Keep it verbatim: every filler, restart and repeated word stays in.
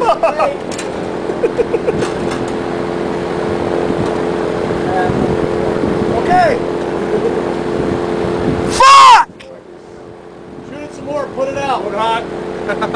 Okay. Fuck! Shoot it some more. Put it out. Hold hot.